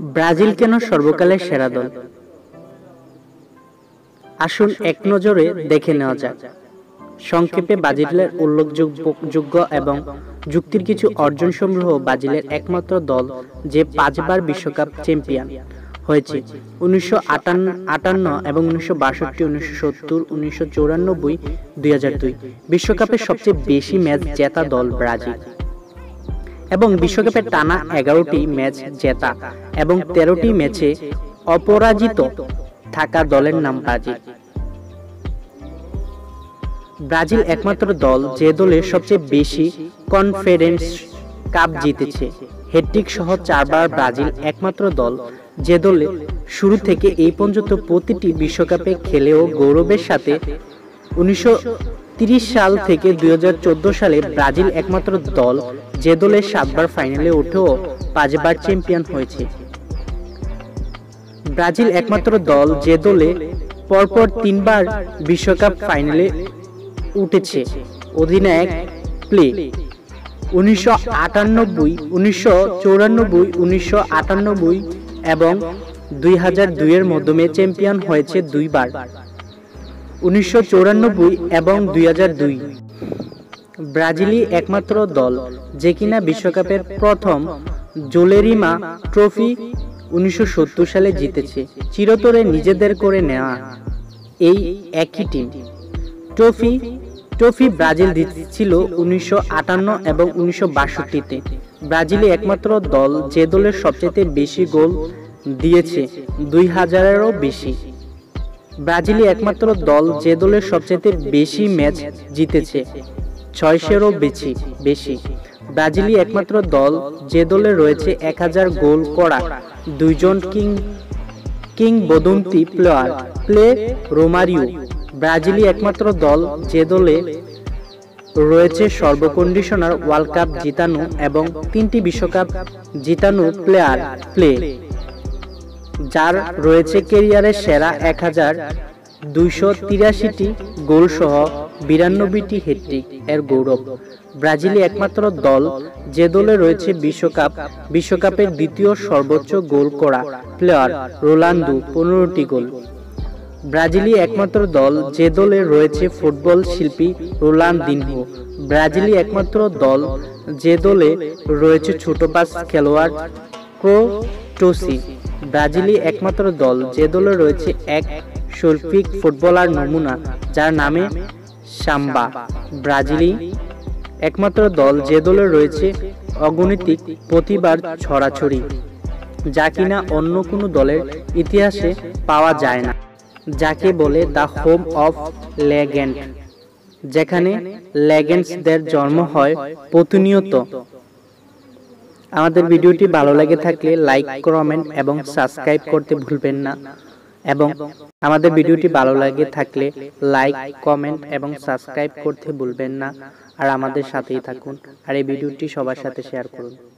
Brazil কেন সর্বকালের সেরা দল? আসুন এক নজরে দেখে নেওয়া যাক। সংক্ষেপে ব্রাজিলের উল্লেখযোগ্য এবং যুক্তির কিছু অর্জন সমূহ। ব্রাজিলের একমাত্র দল যে 5 বার বিশ্বকাপ চ্যাম্পিয়ন হয়েছে, 1958 এবং 1962, 1970, 1994, 2002। বিশ্বকাপের সবচেয়ে বেশি ম্যাচ জেতা দল ব্রাজিল এবং বিশ্বকাপে টানা 11টি ম্যাচ জেতা এবং 13টি ম্যাচে অপরাজিত থাকা দলের নাম ব্রাজিল। ব্রাজিল একমাত্র দল যে দলের সবচেয়ে বেশি কনফারেন্স কাপ জিতেছে, হ্যাট্রিক সহ 4 বার। ব্রাজিল একমাত্র দল যে দলে শুরু থেকে এই পর্যন্ত প্রতিটি বিশ্বকাপে খেলেও গৌরবের সাথে 1930 সাল থেকে 2014 সালে। ব্রাজিল একমাত্র দল যে দলে 7 বার ফাইনালে উঠেও 5 বার চ্যাম্পিয়ন হয়েছে। ব্রাজিল একমাত্র দল যে দলে পরপর 3 বার বিশ্বকাপ ফাইনালে উঠেছে। অধিনায়ক পেলে 1998, 1994, 1998 এবং 2002 এর মাধ্যমে চ্যাম্পিয়ন হয়েছে 2 বার, 1994 এবং 2002। ব্রাজিলই একমাত্র দল যে কিনা বিশ্বকাপের প্রথম জোলেরিমা ট্রফি 1970 সালে জিতেছে, চিরতরে নিজেদের করে নেওয়া এই একই টিম। ট্রফি ব্রাজিল জিতেছিল 1958 এবং 1962-তে। ব্রাজিলই একমাত্র দল যে দলের সবচেয়ে বেশি গোল দিয়েছে, 2000-এরও বেশি। ব্রাজিলই একমাত্র দল যে দলের সবচেয়ে বেশি ম্যাচ জিতেছে, 600-এরও বেশি। ব্রাজিলই একমাত্র দল যে দলে রয়েছে 1000 গোল করা 2 জন কিংবদন্তি প্লেয়ার রোমারিও। ব্রাজিলই একমাত্র দল যে দলে রয়েছে সর্বকন্ডিশনার ওয়ার্ল্ড কাপ জিতানো এবং 3টি বিশ্বকাপ জিতানো প্লেয়ার, যার রয়েছে ক্যারিয়ারের সেরা 1283টি গোল সহ 92টি হ্যাট্রিক এর গৌরব। ব্রাজিলই একমাত্র দল যে দলে রয়েছে বিশ্বকাপের দ্বিতীয় সর্বোচ্চ গোল করা প্লেয়ার রোনালদো, 15টি গোল। ব্রাজিলই একমাত্র দল যে দলে রয়েছে ফুটবল শিল্পী রোনালদিনহো। ব্রাজিলই একমাত্র দল যে দলে রয়েছে ছোট পাস খেলোয়াড় ক্রোটোসি। ব্রাজিলই একমাত্র দল যে দলে রয়েছে এক শৈল্পিক ফুটবলার নমুনা, যার নামে সাম্বা। ব্রাজিলই একমাত্র দল যে দলে রয়েছে অগণিত প্রতিভার ছড়াছড়ি, যা কিনা অন্য কোনো দলের ইতিহাসে পাওয়া যায় না, যাকে বলে দ্য হোম অফ লেজেন্ড, যেখানে লেজেন্ডসদের জন্ম হয় প্রতিনিয়ত। আমাদের ভিডিওটি ভালো লেগে থাকলে লাইক, কমেন্ট এবং সাবস্ক্রাইব করতে ভুলবেন না। এবং আমাদের ভিডিওটি ভালো লাগে থাকলে লাইক, কমেন্ট এবং সাবস্ক্রাইব করতে ভুলবেন না। আর আমাদের সাথেই থাকুন আর এই ভিডিওটি সবার সাথে শেয়ার করুন।